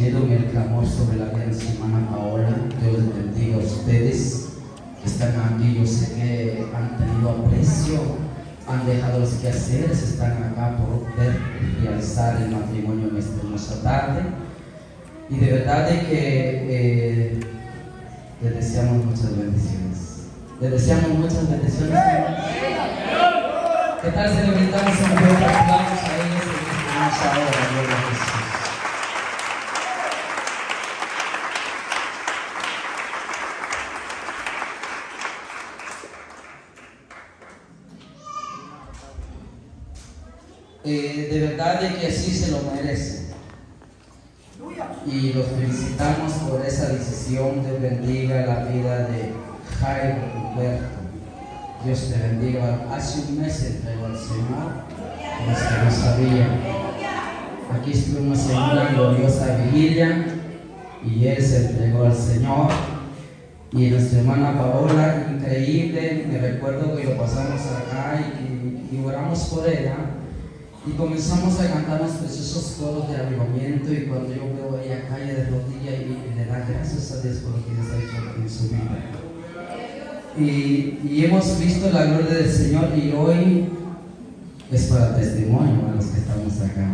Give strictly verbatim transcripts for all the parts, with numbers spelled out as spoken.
unido en el clamor sobre la vida de su hermana Paola. Dios les bendiga a ustedes que están aquí. Yo sé que han tenido aprecio, han dejado los quehaceres, están acá por ver realizar el matrimonio en esta hermosa tarde. Y de verdad de que eh, les deseamos muchas bendiciones. Les deseamos muchas bendiciones. ¿Qué tal si le brindamos un fuerte aplauso a ellos en esta hermosa hora? Gloria a Jesús. Eh, de verdad de que así se lo merece, y los felicitamos por esa decisión. Dios bendiga la vida de Jairo Humberto. Dios te bendiga. Hace un mes se entregó al Señor, los que no sabían. Aquí estuvimos en una gloriosa vigilia y él se entregó al Señor. Y nuestra hermana Paola, increíble, me recuerdo que lo pasamos acá y, y oramos por ella. Y comenzamos a cantar los preciosos coros de avivamiento, y cuando yo veo a ella cae de rodillas y, y le da gracias a Dios por lo que Dios ha hecho en su vida. Y, y hemos visto la gloria del Señor, y hoy es para testimonio a los que estamos acá.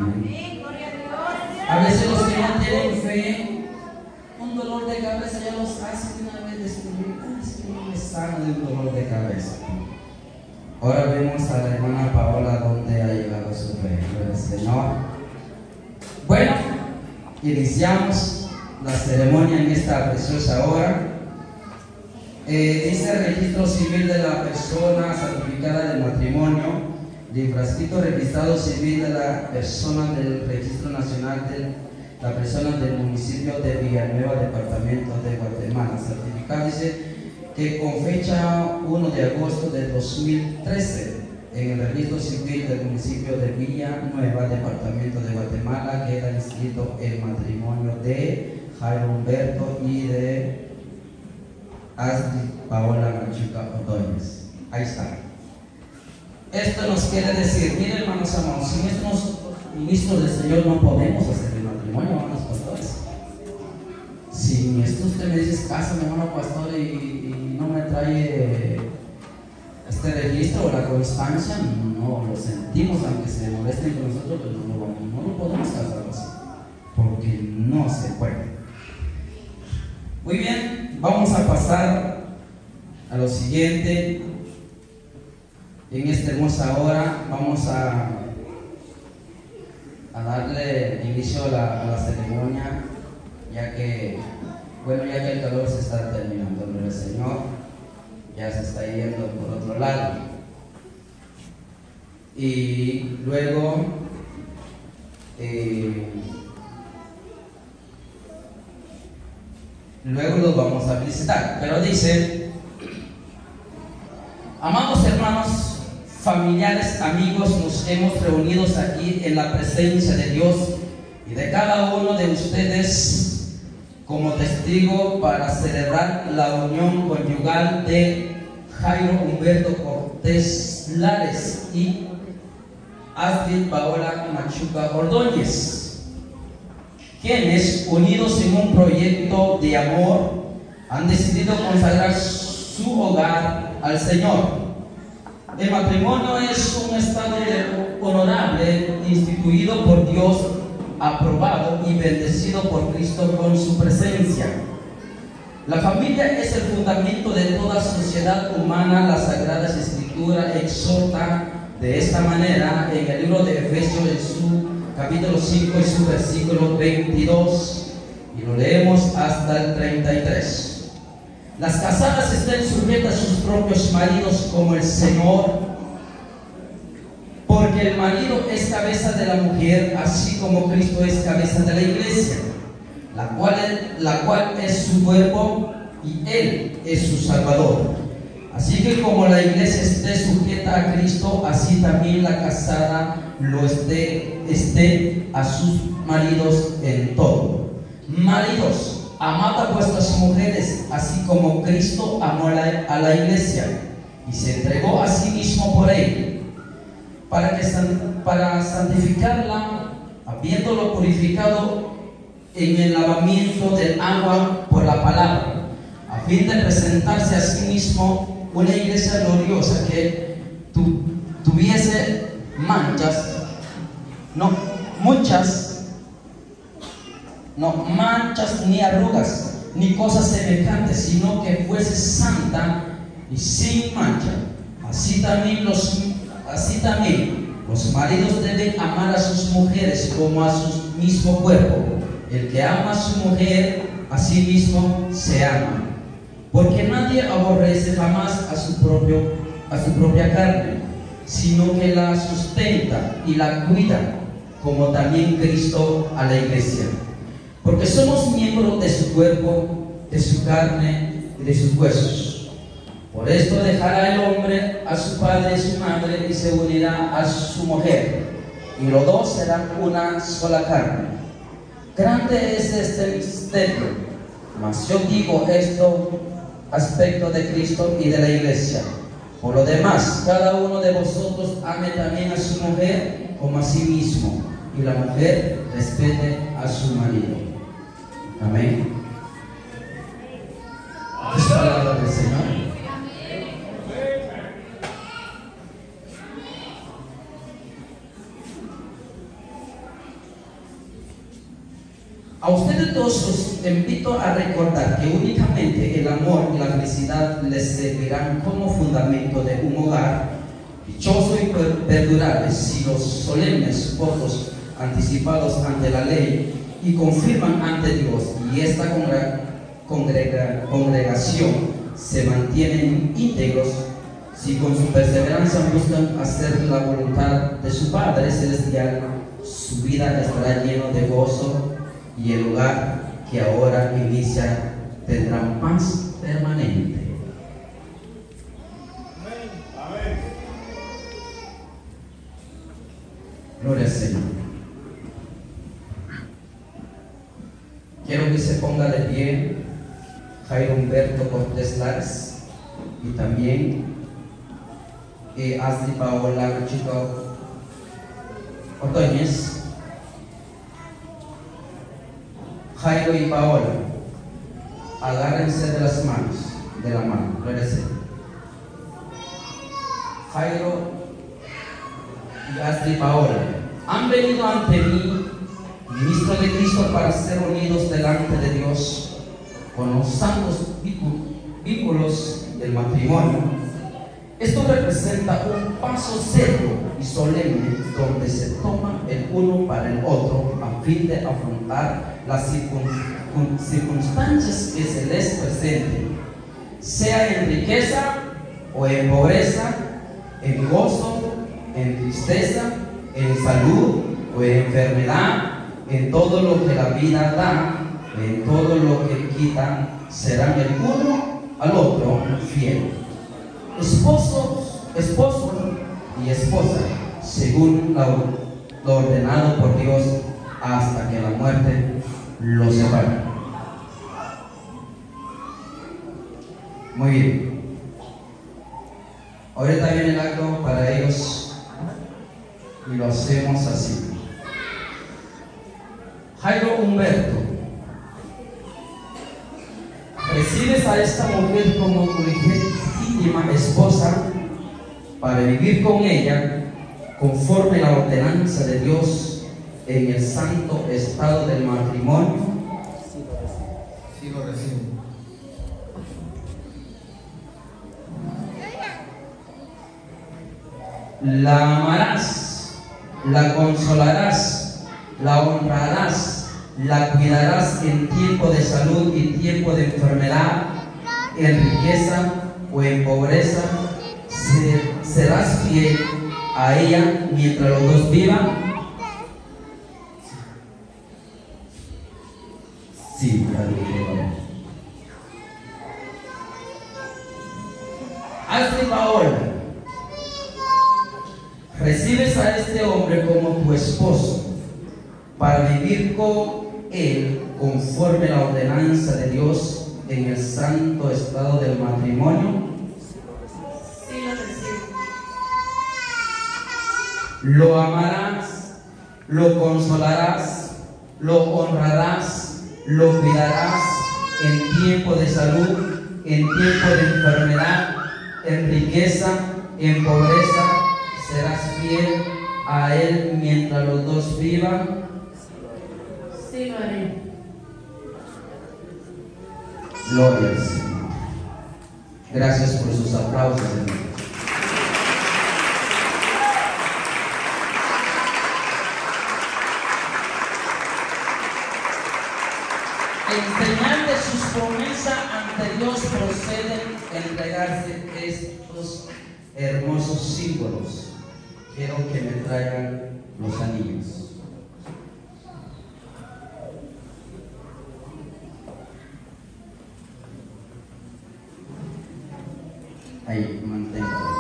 A veces los que no tienen fe, un dolor de cabeza ya los hace de una vez destruir. Es que no me sana de un dolor de cabeza. Ahora vemos a la hermana Paola donde ha llegado su fe. Gloria al Señor. Bueno, iniciamos la ceremonia en esta preciosa hora. Eh, dice el registro civil de la persona santificada del matrimonio, librascrito registrado civil de la persona del registro nacional de la persona del municipio de Villanueva, departamento de Guatemala. Certificado dice que con fecha primero de agosto de dos mil trece, en el registro civil del municipio de Villanueva, departamento de Guatemala, queda inscrito el matrimonio de Jairo Humberto y de Astrid Paola Machuca Ordóñez. Ahí está. Esto nos quiere decir, miren, hermanos amados, sin esto nosotros, ministros del Señor, no podemos hacer el matrimonio, hermanos pastores. Si esto usted me dice, cásame, hermano pastor, y, y no me trae este registro o la constancia, no lo sentimos, aunque se molesten con nosotros, pero no lo, no lo podemos casar así, porque no se puede. Muy bien, vamos a pasar a lo siguiente. En esta hermosa hora vamos a, a darle inicio a la, a la ceremonia, ya que, bueno, ya que el calor se está terminando, el Señor ya se está yendo por otro lado. Y luego, eh, luego los vamos a visitar. Pero dice: amados hermanos, familiares, amigos, nos hemos reunido aquí en la presencia de Dios y de cada uno de ustedes como testigo para celebrar la unión conyugal de Jairo Humberto Cortés Lares y Astrid Paola Machuca Ordóñez, quienes, unidos en un proyecto de amor, han decidido consagrar su hogar al Señor. El matrimonio es un estado honorable instituido por Dios, aprobado y bendecido por Cristo con su presencia. La familia es el fundamento de toda sociedad humana. La Sagrada Escritura exhorta de esta manera en el libro de Efesios, en su capítulo cinco y su versículo veintidós, y lo leemos hasta el treinta y tres. Las casadas estén sujetas a sus propios maridos como el Señor, porque el marido es cabeza de la mujer, así como Cristo es cabeza de la iglesia, la cual, la cual es su cuerpo y Él es su Salvador. Así que como la iglesia esté sujeta a Cristo, así también la casada lo esté, esté a sus maridos en todo. Maridos, amad a vuestras mujeres, así como Cristo amó a la, a la iglesia y se entregó a sí mismo por ella, para, que, para santificarla, habiéndolo purificado en el lavamiento del agua por la palabra, a fin de presentarse a sí mismo una iglesia gloriosa que tu, tuviese manchas, no muchas, no manchas ni arrugas, ni cosas semejantes, sino que fuese santa y sin mancha. Así también los, así también los maridos deben amar a sus mujeres como a su mismo cuerpo. El que ama a su mujer, a sí mismo se ama. Porque nadie aborrece jamás a su, propio, a su propia carne, sino que la sustenta y la cuida, como también Cristo a la iglesia. Porque somos miembros de su cuerpo, de su carne y de sus huesos. Por esto dejará el hombre a su padre y su madre y se unirá a su mujer, y los dos serán una sola carne. Grande es este misterio, mas yo digo esto aspecto de Cristo y de la iglesia. Por lo demás, cada uno de vosotros ame también a su mujer como a sí mismo, y la mujer respete a su marido. Amén. Es palabra del Señor. A ustedes dos os invito a recordar que únicamente el amor y la felicidad les servirán como fundamento de un hogar dichoso y perdurable si los solemnes votos anticipados ante la ley y confirman ante Dios y esta congrega, congrega, congregación se mantienen íntegros, si con su perseverancia buscan hacer la voluntad de su Padre Celestial, su vida estará llena de gozo y el lugar que ahora inicia tendrá paz permanente. Amén. Gloria al Señor. Quiero que se ponga de pie Jairo Humberto Cortés Lares y también eh, Ashley Paola Chico Ordóñez. Jairo y Paola, agárrense de las manos, de la mano, gloria al Señor. Jairo y Ashley Paola han venido ante mí, ministro de Cristo, para ser unidos delante de Dios con los santos vínculos del matrimonio. Esto representa un paso serio y solemne donde se toma el uno para el otro a fin de afrontar las circunstancias que se les presenten, sea en riqueza o en pobreza, en gozo, en tristeza, en salud o en enfermedad, en todo lo que la vida da, en todo lo que quitan, serán el uno al otro fiel. Esposos, esposo y esposa, según lo ordenado por Dios, hasta que la muerte los separe. Muy bien. Ahorita viene el acto para ellos y lo hacemos así. Jairo Humberto, recibes a esta mujer como tu legítima esposa para vivir con ella conforme a la ordenanza de Dios en el santo estado del matrimonio. Sí lo recibo. La amarás, la consolarás, la honrarás, la cuidarás en tiempo de salud y tiempo de enfermedad, en riqueza o en pobreza. Serás fiel a ella mientras los dos vivan. Sí, Ashley Paola, recibes a este hombre como tu esposo para vivir con él conforme a la ordenanza de Dios en el santo estado del matrimonio. Sí, lo recibo. Lo amarás, lo consolarás, lo honrarás, lo cuidarás en tiempo de salud, en tiempo de enfermedad, en riqueza, en pobreza. Serás fiel a Él mientras los dos vivan. Sí, lo haré. Gloria al Señor. Gracias por sus aplausos, hermanos. En señal de sus promesas ante Dios proceden a entregarse estos hermosos símbolos. Quiero que me traigan los anillos. Ahí, manténgalo.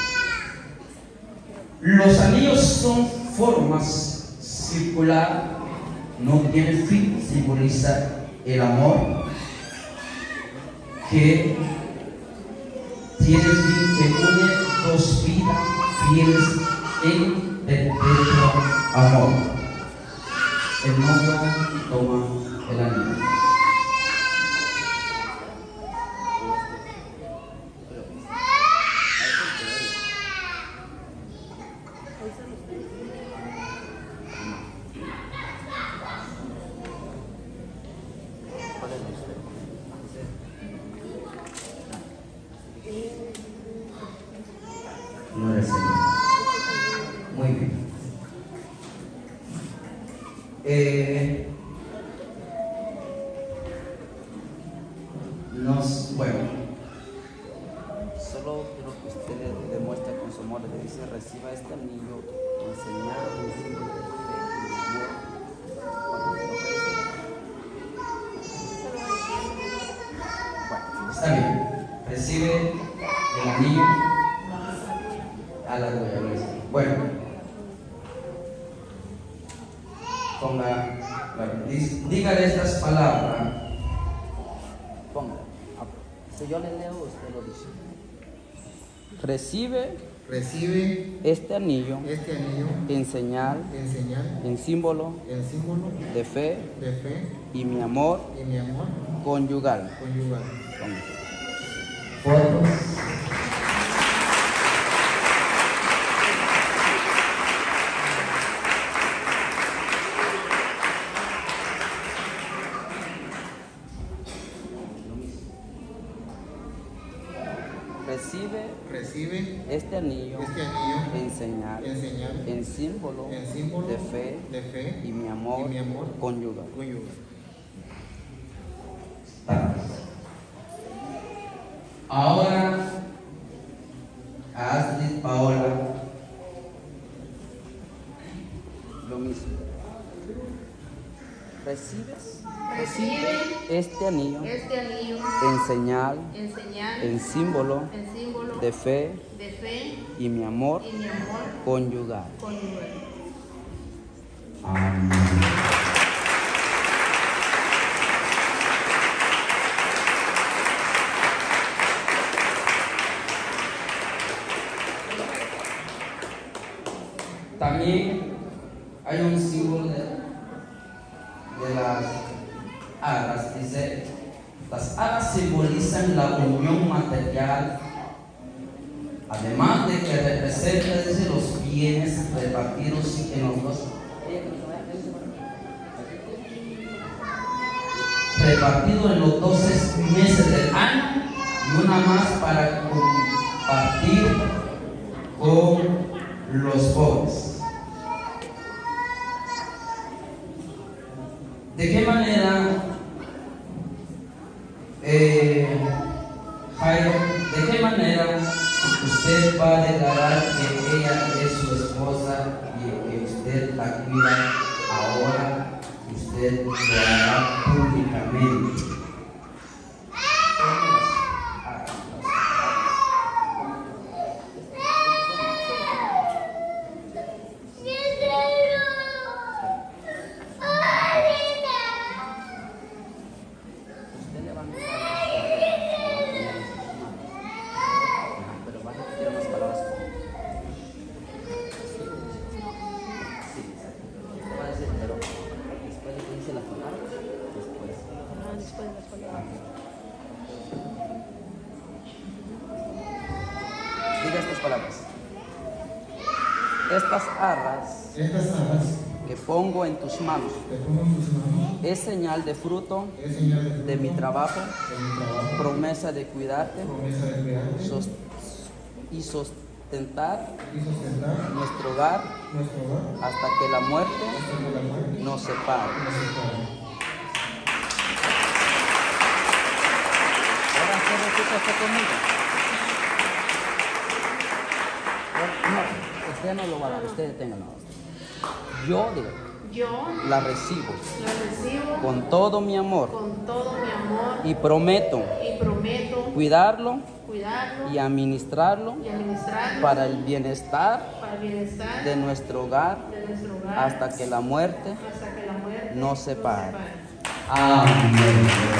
Los anillos son formas circular, no tienen fin, simboliza el amor que tiene fin, que une dos vidas fieles en perpetuo amor. El novio toma el anillo. Gloria al Señor. Muy bien. Eh, nos, bueno. Solo quiero que usted demuestre con su amor, le dice, reciba este anillo, enseñar un símbolo de fe y de amor. Bueno, está bien. Recibe el anillo. A la gloria, gloria. Bueno, ponga, bueno, dígale estas palabras. Ponga. Si yo le leo, usted lo dice. Recibe, recibe este anillo, este anillo en señal, en señal, en símbolo, en símbolo de fe de fe y mi amor y mi amor conyugal. conyugal. Ponga. Fotos. Recibe, Recibe este anillo, este anillo en señal, en señal, en símbolo, en símbolo de fe de fe y mi amor, y mi amor conyugal. conyugal. Ahora, Astrid, Paola, Lo mismo. ¿Recibes Recibe este anillo este anillo en señal, en señal, en símbolo en símbolo de fe de fe y mi amor y mi amor conyugal? conyugal. amén. También hay un símbolo de, de las aras. Dice, las aras simbolizan la unión material, además de que representa, dice, los bienes repartidos en los dos, repartidos en los doce meses del año, y una más para compartir con los pobres. ¿De qué manera, eh, Jairo, de qué manera usted va a declarar que ella es su esposa y que usted la cuida ahora? Usted lo hará públicamente. Usted levanta pero va a repetir unas palabras. Sí, usted va a decir, pero después de que dice las palabras, después palabras. Estas arras Estas arras que pongo en tus manos que pongo en tus manos es señal de fruto es señal de, fruto de mi trabajo, de mi trabajo, promesa de cuidarte promesa de cuidarte sos- y sustentar y sustentar nuestro hogar nuestro hogar hasta que la muerte hasta que la muerte nos separe. nos separe. Ahora usted repite esto conmigo. No, usted no lo va a dar, usted téngalo. Yo digo, Yo la recibo la recibo con todo mi amor con todo mi amor y prometo y prometo cuidarlo cuidarlo y administrarlo y administrarlo para el bienestar para el bienestar de nuestro hogar de nuestro hogar hasta que la muerte hasta que la muerte nos separe. separe. Amén.